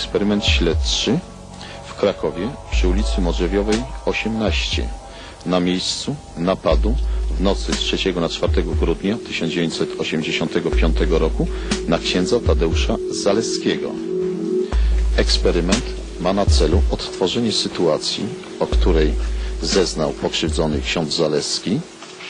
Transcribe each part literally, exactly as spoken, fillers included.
eksperyment śledczy w Krakowie przy ulicy Modrzewiowej osiemnaście na miejscu napadu w nocy z trzeciego na czwartego grudnia tysiąc dziewięćset osiemdziesiątego piątego roku na księdza Tadeusza Zaleskiego. Eksperyment ma na celu odtworzenie sytuacji, o której zeznał pokrzywdzony ksiądz Zaleski,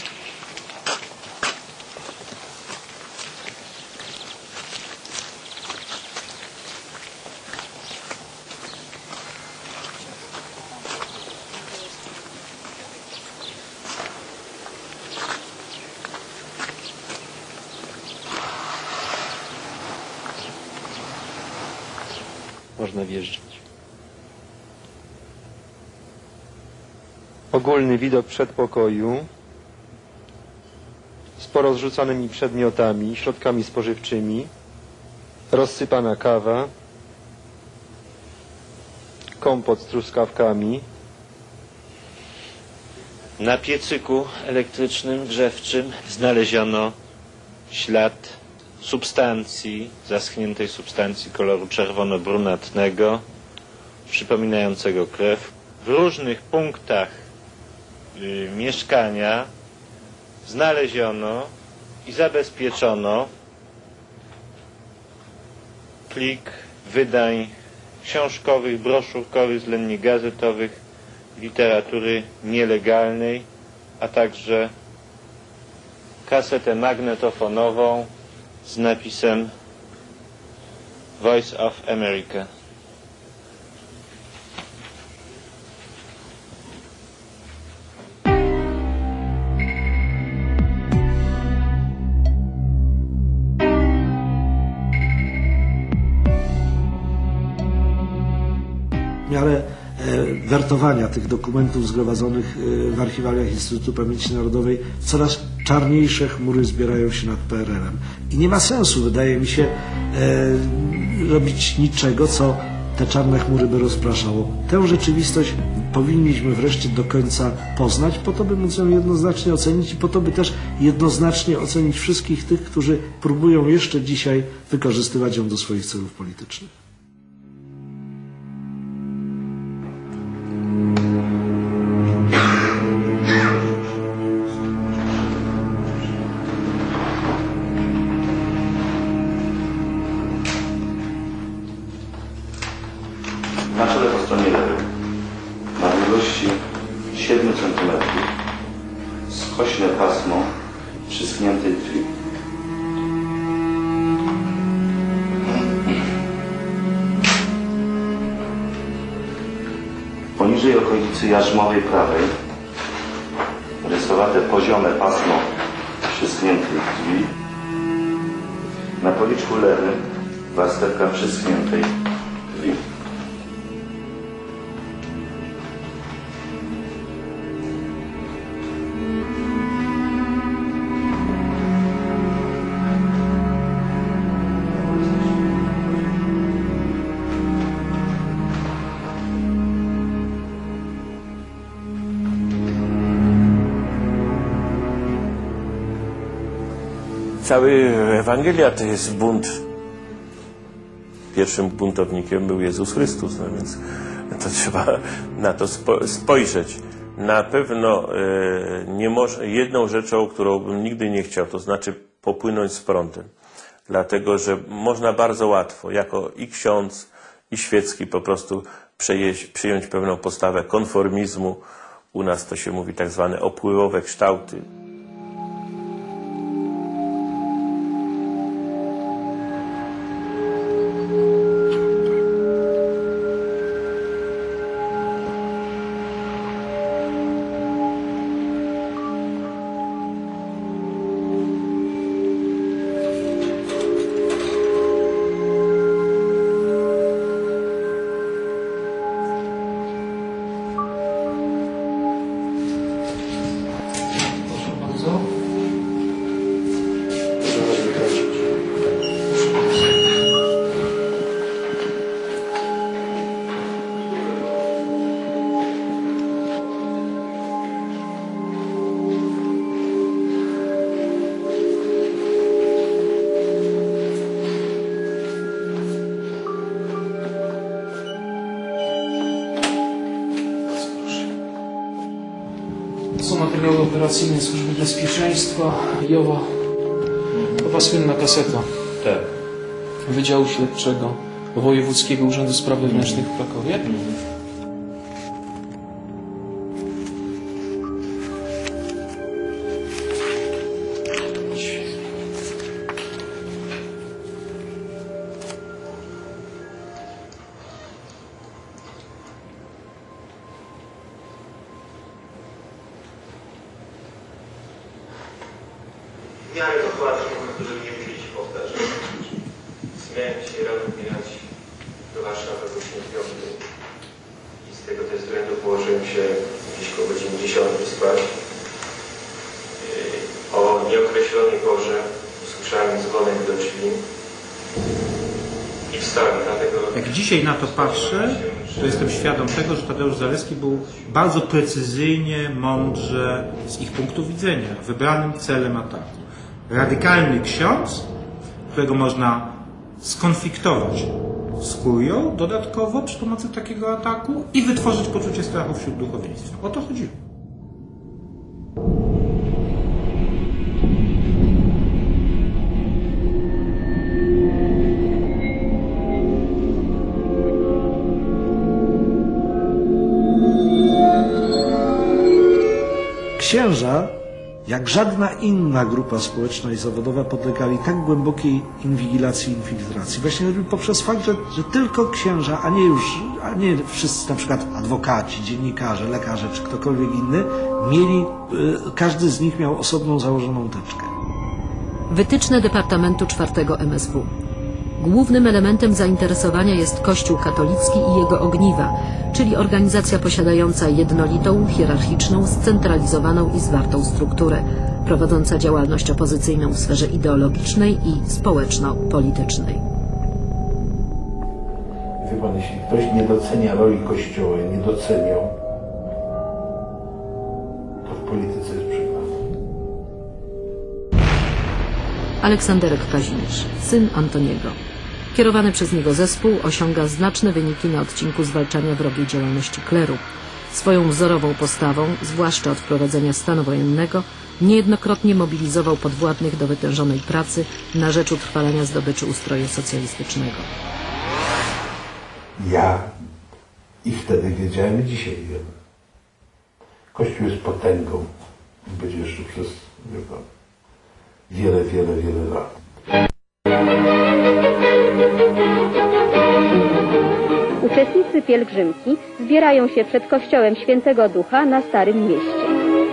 można wjeżdżać. Ogólny widok przedpokoju z porozrzucanymi przedmiotami, środkami spożywczymi, rozsypana kawa, kompot z truskawkami. Na piecyku elektrycznym, grzewczym znaleziono ślad substancji, zaschniętej substancji koloru czerwono-brunatnego, przypominającego krew. W różnych punktach y, mieszkania znaleziono i zabezpieczono plik wydań książkowych, broszurkowych, względnie gazetowych, literatury nielegalnej, a także kasetę magnetofonową z napisem Voice of America. W miarę wertowania tych dokumentów zgromadzonych w archiwaliach Instytutu Pamięci Narodowej coraz czarniejsze chmury zbierają się nad P R L-em. I nie ma sensu, wydaje mi się, robić niczego, co te czarne chmury by rozpraszało. Tę rzeczywistość powinniśmy wreszcie do końca poznać, po to, by móc ją jednoznacznie ocenić i po to, by też jednoznacznie ocenić wszystkich tych, którzy próbują jeszcze dzisiaj wykorzystywać ją do swoich celów politycznych. Na czele po stronie lewej, na długości siedmiu centymetrów, skośne pasmo przyschniętej krwi. Poniżej okolicy jarzmowej prawej rysowate poziome pasmo przyschniętej krwi. Na policzku lewym warstewka przyschniętej krwi. Cały Ewangelia to jest bunt. Pierwszym buntownikiem był Jezus Chrystus, no więc to trzeba na to spo, spojrzeć. Na pewno e, nie może, jedną rzeczą, którą bym nigdy nie chciał, to znaczy popłynąć z prądem. Dlatego, że można bardzo łatwo, jako i ksiądz, i świecki po prostu przejeść, przyjąć pewną postawę konformizmu. U nas to się mówi tak zwane opływowe kształty. To są materiały operacyjne Służby Bezpieczeństwa i owa, owa słynna kaseta Tak. Wydziału Śledczego Wojewódzkiego Urzędu Spraw Wewnętrznych w Krakowie. W miarę dokładnie, żeby nie musieli się powtarzać. Miałem dzisiaj rano wbierać do Warszawy o godzinie piątej i z tego też względu położyłem się gdzieś koło godziny dziesiątej spać. Yy, O nieokreślonej porze usłyszałem dzwonek do drzwi i wstałem, dlatego... Jak dzisiaj na to patrzę, to jestem świadom tego, że Tadeusz Zaleski był bardzo precyzyjnie, mądrze z ich punktu widzenia wybranym celem ataku. Radykalny ksiądz, którego można skonfliktować z kurią dodatkowo przy pomocy takiego ataku i wytworzyć poczucie strachu wśród duchowieństwa. O to chodziło. Księża, jak żadna inna grupa społeczna i zawodowa, podlegali tak głębokiej inwigilacji i infiltracji. Właśnie poprzez fakt, że, że tylko księża, a nie już, a nie wszyscy, na przykład adwokaci, dziennikarze, lekarze czy ktokolwiek inny, mieli, y, każdy z nich miał osobną założoną teczkę. Wytyczne Departamentu czwartego M S W. Głównym elementem zainteresowania jest Kościół katolicki i jego ogniwa, czyli organizacja posiadająca jednolitą, hierarchiczną, scentralizowaną i zwartą strukturę, prowadząca działalność opozycyjną w sferze ideologicznej i społeczno-politycznej. Wie pan, jeśli ktoś nie docenia roli Kościoła, nie doceniał, to w polityce jest przegrany. Aleksanderek Kazimierz, syn Antoniego. Kierowany przez niego zespół osiąga znaczne wyniki na odcinku zwalczania wrogiej działalności kleru. Swoją wzorową postawą, zwłaszcza od wprowadzenia stanu wojennego, niejednokrotnie mobilizował podwładnych do wytężonej pracy na rzecz utrwalania zdobyczy ustroju socjalistycznego. Ja i wtedy wiedziałem, i dzisiaj wiem. Kościół jest potęgą i będzie jeszcze przez, wie pan, wiele, wiele, wiele lat. Uczestnicy pielgrzymki zbierają się przed kościołem Świętego Ducha na Starym Mieście.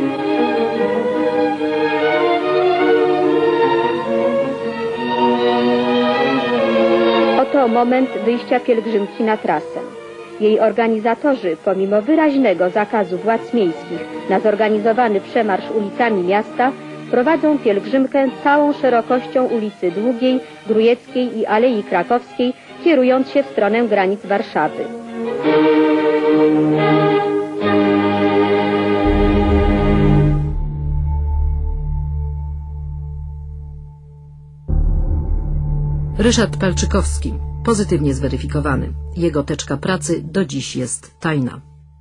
Oto moment wyjścia pielgrzymki na trasę. Jej organizatorzy, pomimo wyraźnego zakazu władz miejskich na zorganizowany przemarsz ulicami miasta, prowadzą pielgrzymkę całą szerokością ulicy Długiej, Grujeckiej i Alei Krakowskiej, kierując się w stronę granic Warszawy. Ryszard Palczykowski, pozytywnie zweryfikowany. Jego teczka pracy do dziś jest tajna.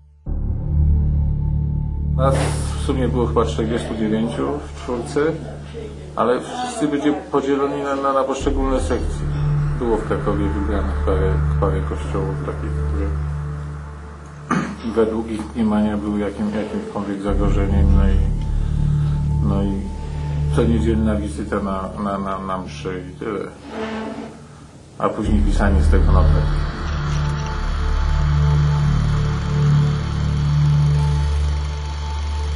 Nas w sumie było chyba czterdziestu dziewięciu w czwórce, ale wszyscy byli podzieleni na, na, na poszczególne sekcje. Było w Krakowie wybranych parę, parę kościołów takich, które według ich mniemania były jakim, jakimkolwiek zagrożeniem. No i, no i co niedzielna wizyta na, na, na, na mszy i tyle. A później pisanie z tego notek.